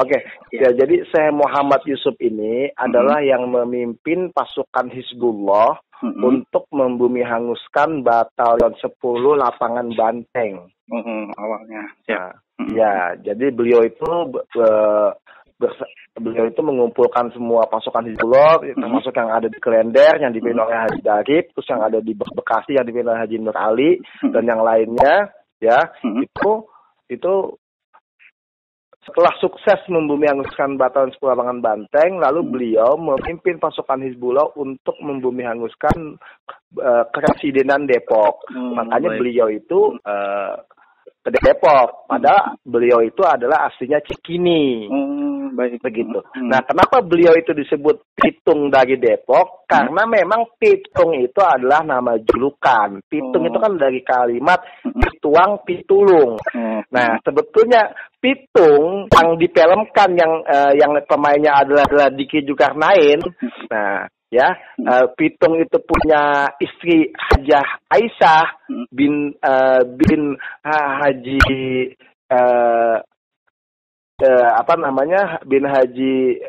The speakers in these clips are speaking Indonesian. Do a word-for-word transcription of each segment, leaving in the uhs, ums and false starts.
Oke, ya. ya jadi Syekh Muhammad Yusuf ini mm-hmm. adalah yang memimpin pasukan Hizbullah mm-hmm. untuk membumi hanguskan batalion sepuluh lapangan Banteng. Mm-hmm. Awalnya. Ya. Nah, mm-hmm. ya, jadi beliau itu uh, ber- beliau itu mengumpulkan semua pasukan Hizbullah, mm-hmm. termasuk yang ada di Klender yang dipimpin oleh Haji Darib, terus yang ada di Bekasi yang dipimpin oleh Haji Nur Ali mm-hmm. dan yang lainnya, ya mm-hmm. itu itu setelah sukses membumi hanguskan batalion sepuluh lapangan Banteng, lalu beliau memimpin pasukan Hizbullah untuk membumi hanguskan uh, Kepresidenan Depok. Hmm, Makanya baik. beliau itu uh, ke Depok, padahal hmm. beliau itu adalah aslinya Cikini. Hmm, baik. Begitu. Hmm. Nah, kenapa beliau itu disebut Pitung dari Depok? Karena hmm. memang Pitung itu adalah nama julukan. Pitung hmm. itu kan dari kalimat pituang pitulung. Hmm. Nah, sebetulnya Pitung yang difilmkan yang uh, yang pemainnya adalah, adalah Diki Zulkarnain. Nah, ya, uh, Pitung itu punya istri Hajah Aisyah bin uh, bin ha, Haji uh, uh, apa namanya bin Haji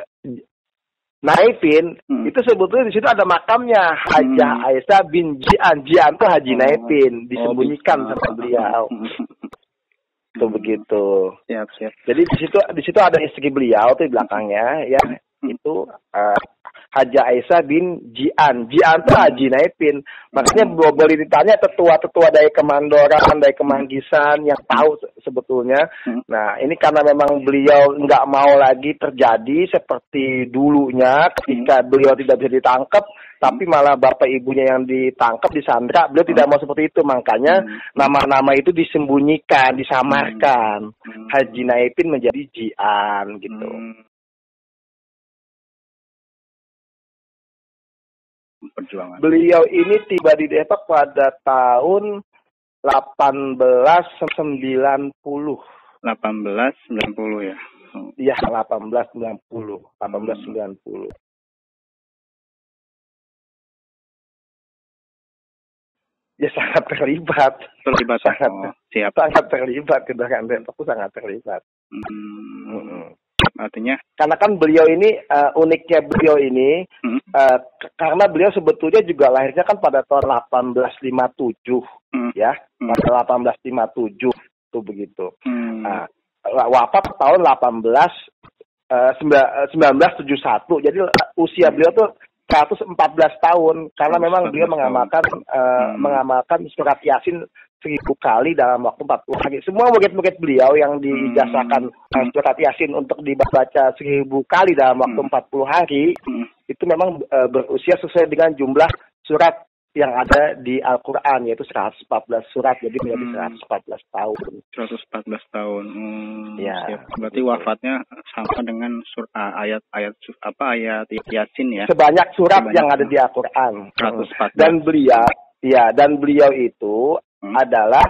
Naifin. Hmm. Itu sebetulnya di situ ada makamnya Hajah hmm. Aisyah bin Jian. Jian itu Haji oh. Naifin, disembunyikan oh, sama beliau. Itu begitu. Siap, siap. Jadi di situ di situ ada istri beliau tuh di belakangnya ya. Itu uh, Haja Aisyah bin Jian. Jian tuh Haji Naifin. Makanya boleh ditanya tetua-tetua dari Kemandoran, dari Kemanggisan yang tahu sebetulnya. Nah, ini karena memang beliau nggak mau lagi terjadi seperti dulunya ketika beliau tidak bisa ditangkap, tapi malah bapak ibunya yang ditangkap, disandra. Beliau tidak mau seperti itu, makanya nama-nama itu disembunyikan, disamarkan. Haji Naifin menjadi Jian gitu. Perjuangan. Beliau ini tiba di Depok pada tahun delapan belas sembilan puluh. delapan belas sembilan puluh ya? Iya, delapan belas sembilan puluh. delapan belas sembilan puluh. Ya sangat terlibat. Terlibat. Sangat, oh, siap. sangat terlibat. Kedatangan Depok sangat terlibat. Hmm. Hmm. Artinya karena kan beliau ini uh, uniknya beliau ini hmm. uh, k- karena beliau sebetulnya juga lahirnya kan pada tahun delapan belas lima puluh tujuh hmm. ya hmm. pada delapan belas lima puluh tujuh tuh begitu. Hmm. Nah, wafat tahun delapan belas sembilan belas tujuh puluh satu. Jadi usia beliau tuh seratus empat belas tahun karena memang beliau mengamalkan uh, hmm. mengamalkan surat Yasin seribu kali dalam waktu empat puluh hari. Semua murid-murid beliau yang diijazahkan hmm. surat Yasin untuk dibaca seribu kali dalam waktu hmm. empat puluh hari, hmm. itu memang uh, berusia sesuai dengan jumlah surat yang ada di Al-Quran, yaitu seratus empat belas surat, jadi menjadi hmm. seratus empat belas tahun. seratus empat belas tahun. Hmm, ya. Siap. Berarti wafatnya sama dengan sur, uh, ayat-ayat apa ayat Yasin ya? Sebanyak surat Sebanyak yang ada di Al-Quran. seratus empat belas. Dan beliau, ya, dan beliau itu Hmm. adalah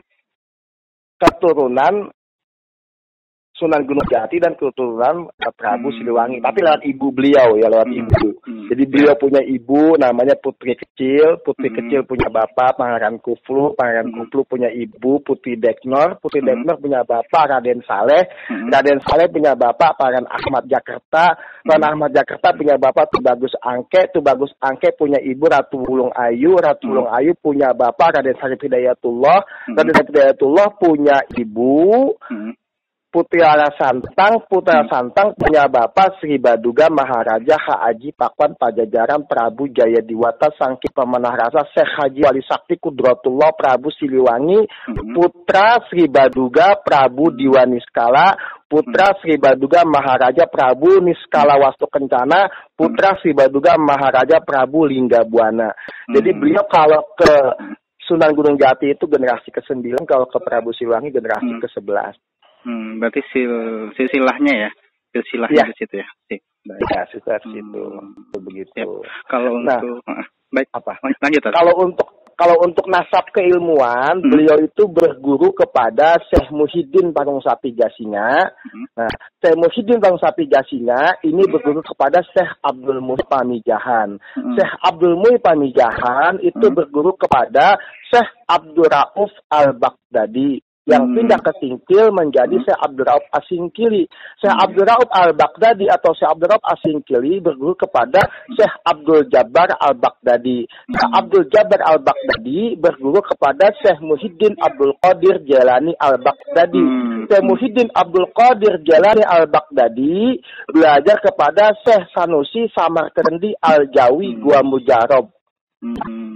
keturunan Sunan Gunung Jati dan keturunan Prabu hmm. Siliwangi, tapi lewat ibu beliau ya, lewat hmm. ibu. Hmm. Jadi beliau punya ibu namanya Putri Kecil, Putri hmm. Kecil punya bapak Pangeran Kuflu, Pangeran hmm. Kuflu punya ibu Putri Deknor, Putri hmm. Deknor punya bapak Raden Saleh, hmm. Raden Saleh punya bapak Pangeran Ahmad Jakarta, Pangeran hmm. Ahmad Jakarta punya bapak Tubagus Angke, Tubagus Angke punya ibu Ratu Wulung Ayu, Ratu Wulung hmm. Ayu punya bapak Raden Sarip Hidayatullah, hmm. Raden Sarip Hidayatullah punya ibu hmm. Putri Rara Santang, Putra hmm. Santang punya bapak Sri Baduga Maharaja Haaji Pakwan Pajajaran Prabu Jaya Diwata Sangki Pemenah Rasa Syekh Haji Wali Sakti Kudratullah Prabu Siliwangi, hmm. Putra Sri Baduga Prabu Diwaniskala, Putra hmm. Sri Baduga Maharaja Prabu Niskala Wastu Kencana, Putra hmm. Sri Baduga Maharaja Prabu Linggabuana. Hmm. Jadi beliau kalau ke Sunan Gunung Jati itu generasi kesembilan, kalau ke Prabu Siliwangi generasi hmm. kesebelas. Hmm, berarti sil silsilahnya ya, silsilahnya ya. di situ ya. Si, ya, silsilah hmm. situ. Begitu. Siap. Kalau nah, untuk uh, baik apa? Lanjut. Kalau untuk kalau untuk nasab keilmuan, hmm. beliau itu berguru kepada Syekh Muhyiddin Parungsapi Gasinga. Hmm. Nah, Syekh Muhyiddin Parungsapi Gasinga ini berguru kepada Syekh Abdul Muhyi Pamijahan. Hmm. Syekh Abdul Muhyi Pamijahan itu hmm. berguru kepada Syekh Abdul Rauf Al-Baghdadi. yang Hmm. pindah ke Singkil menjadi Syekh Abdul Rauf As-Singkili. Syekh Hmm. Abdul Rauf Al-Baghdadi atau Syekh Abdul Rauf As-Singkili berguru kepada Syekh Abdul Jabbar Al-Baghdadi. Syekh Hmm. Abdul Jabbar Al-Baghdadi berguru kepada Syekh Muhyiddin Abdul Qadir Jalani Al-Baghdadi. Hmm. Syekh Muhyiddin Abdul Qadir Jalani Al-Baghdadi belajar kepada Syekh Sanusi Samarkandi Al-Jawi Hmm. Gua Mujarab. Hmm.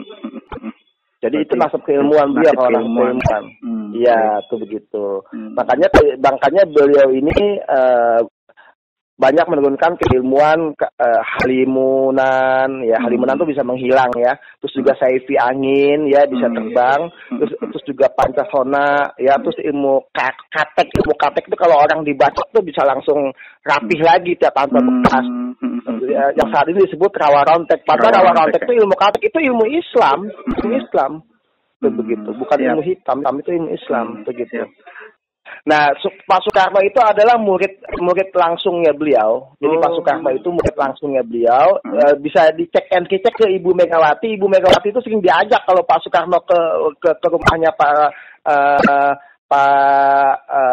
Jadi Berarti itu nasab keilmuan beliau nasib kalau nasab keilmuan. keilmuan. Hmm. Iya, itu begitu. Hmm. Makanya makanya beliau ini eh, banyak menurunkan keilmuan ke, eh, halimunan, ya Hmm. halimunan itu bisa menghilang ya. Terus juga saifi angin ya bisa Hmm. terbang. Terus terus juga pancasona ya. Terus ilmu ka- katek ilmu katek itu kalau orang dibaca tuh bisa langsung rapih lagi tiap tanpa bekas. Hmm. Hmm. Ya, yang saat ini disebut rawa rontek. Padahal rawa rontek itu ilmu katek itu ilmu Islam, ilmu Islam. Itu Hmm. begitu, bukan Siap. ilmu hitam, hitam itu ilmu Islam, Hmm. begitu. Siap. Nah, Su- Pak Soekarno itu adalah murid murid langsungnya beliau. Jadi Oh. Pak Soekarno itu murid langsungnya beliau. Hmm. Eh, bisa dicek and cek ke Ibu Megawati. Ibu Megawati itu sering diajak kalau Pak Soekarno ke ke, ke rumahnya Pak eh, Pak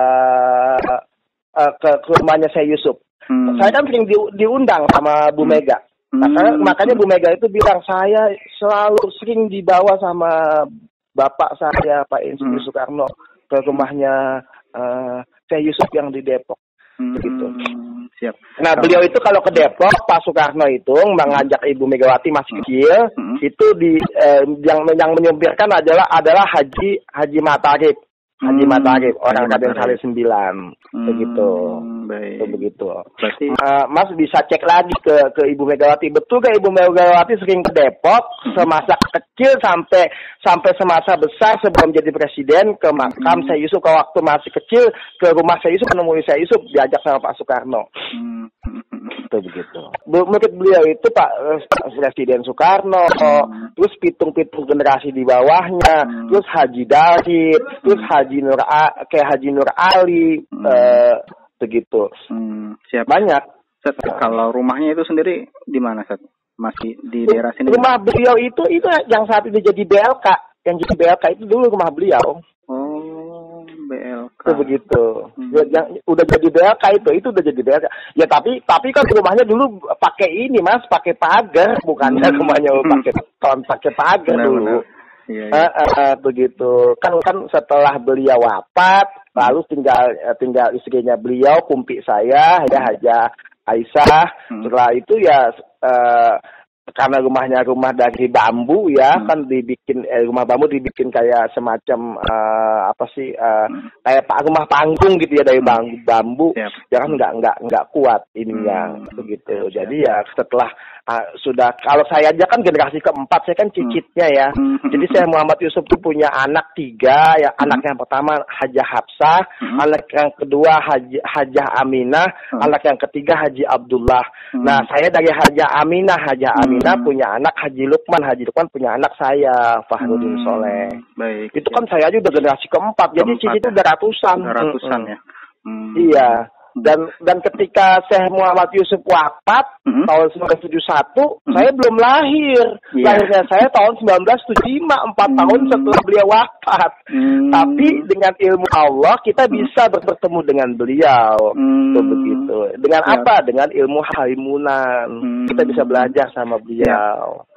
eh, eh, ke, ke rumahnya saya Yusuf. Hmm. Saya kan sering di- diundang sama Bu Hmm. Mega. Makanya, makanya Bu Mega itu bilang saya selalu sering dibawa sama bapak saya Pak Insinyur Hmm. Soekarno ke rumahnya uh, saya Yusuf yang di Depok. Hmm. Begitu. Siap. Nah, beliau itu kalau ke Depok, Pak Soekarno itu mengajak Ibu Megawati masih kecil, Hmm. itu di eh, yang yang menyumpirkan adalah adalah Haji Haji Matarib. Haji Hmm. Matarib, orang Haji Raden Matarib. Saleh sembilan. Hmm. Begitu. Baik. Itu begitu. Berarti Uh, Mas bisa cek lagi ke ke Ibu Megawati. Betul gak Ibu Megawati sering ke Depok semasa kecil sampai sampai semasa besar sebelum jadi presiden ke makam Hmm. saya Yusuf ke waktu masih kecil ke rumah saya Yusuf menemui saya Yusuf diajak sama Pak Soekarno. Hmm. Itu begitu. Bu- Menurut beliau itu Pak eh, Presiden Soekarno, Hmm. terus pitung-pitung generasi di bawahnya, Hmm. terus Haji Darid, terus Haji Nur A, kayak Haji Nur Ali, Hmm. eh, begitu. Hmm. Siap. Banyak. Set, kalau rumahnya itu sendiri di mana, Set? Masih di daerah sini? Rumah beliau itu itu yang saat ini jadi B L K, yang jadi B L K itu dulu rumah beliau. Oh, B L K. Itu begitu. Hmm. Ya, yang udah jadi B L K itu itu udah jadi B L K. Ya tapi tapi kan rumahnya dulu pakai ini Mas, pakai pagar, bukannya Hmm. rumahnya pakai ton pakai pagar Benar, dulu. benar. Iya, iya. Eh, eh, eh, begitu. Kan kan setelah beliau wafat, lalu tinggal eh, tinggal istrinya beliau, kumpi saya, ya Haja Aisyah. Hmm. Setelah itu ya eh, karena rumahnya rumah dari bambu ya, Hmm. kan dibikin eh, rumah bambu dibikin kayak semacam eh, apa sih eh, Hmm. kayak pak rumah panggung gitu ya dari Hmm. bambu, bambu. Siap. Ya kan nggak nggak nggak kuat ininya Hmm. begitu. Siap, Jadi ya setelah ah, sudah kalau saya aja kan generasi keempat, saya kan cicitnya ya. Hmm. Jadi saya Muhammad Yusuf itu punya anak tiga, ya Hmm. anak yang pertama Hajah Hafsah, Hmm. anak yang kedua Haji, Hajah Aminah, Hmm. anak yang ketiga Haji Abdullah. Hmm. Nah saya dari Hajah Aminah, Hajah Hmm. Aminah punya anak Haji Lukman, Haji Lukman punya anak saya Fahrudin Hmm. Soleh. Baik. Itu kan saya aja udah generasi keempat, jadi Keempat, cicit itu ya. udah ratusan. Udah ratusan Mm-mm. ya. Hmm. Iya. Dan dan ketika Syekh Muhammad Yusuf wafat Hmm. tahun seribu sembilan ratus tujuh puluh satu, Hmm. saya belum lahir. Iya. Lahirnya saya tahun seribu sembilan ratus tujuh puluh lima, empat Hmm. tahun setelah beliau wafat. Hmm. Tapi dengan ilmu Allah kita bisa bertemu dengan beliau. Hmm. Tuh begitu. Dengan Ya. apa? Dengan ilmu halimunan. Hmm. Kita bisa belajar sama beliau.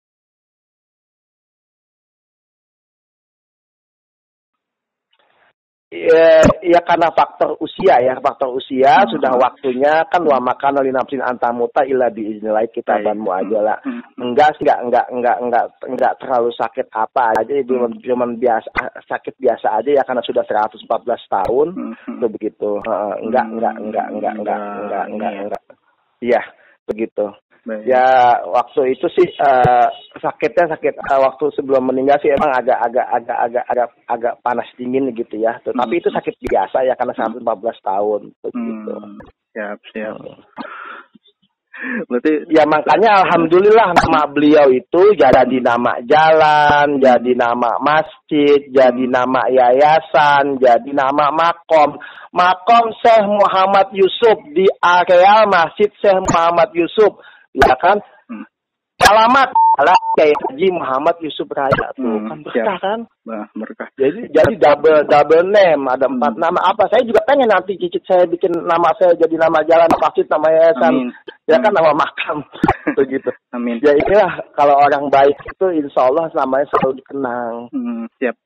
Ya, ya karena faktor usia ya, faktor usia Hmm. sudah waktunya kan wa makana li nafsin antamuta illa biiznillah kita Baik. banmu aja lah. Hmm. Enggak sih, enggak enggak enggak enggak enggak terlalu sakit apa aja, cuma cuman biasa sakit biasa aja ya karena sudah seratus empat belas tahun. Hmm. Itu begitu. Heeh, enggak enggak enggak enggak enggak enggak enggak enggak. Iya, begitu. Baik. Ya waktu itu sih eh, sakitnya sakit eh, waktu sebelum meninggal sih emang agak agak agak agak agak agak panas dingin gitu ya. Tapi Hmm. itu sakit biasa ya karena seratus empat belas tahun begitu. Hmm. Siap, siap. Berarti Ya makanya alhamdulillah nama beliau itu jadi nama jalan, jadi nama masjid, jadi nama yayasan, jadi nama makom. Makom Syekh Muhammad Yusuf di areal Masjid Syekh Muhammad Yusuf. Ya kan? Hmm. Alamat Pahala Kiai Haji Muhammad Yusuf Raya tuh Hmm, kan berkah siap. kan. Bah, berkah. Jadi jadi double double name, ada empat Hmm. nama apa? Saya juga pengen nanti cicit saya bikin nama saya jadi nama jalan, masjid, nama yayasan, Amin. ya kan Hmm. nama makam, begitu. Amin. Ya inilah kalau orang baik itu insya Allah namanya selalu dikenang. Hmm, siap.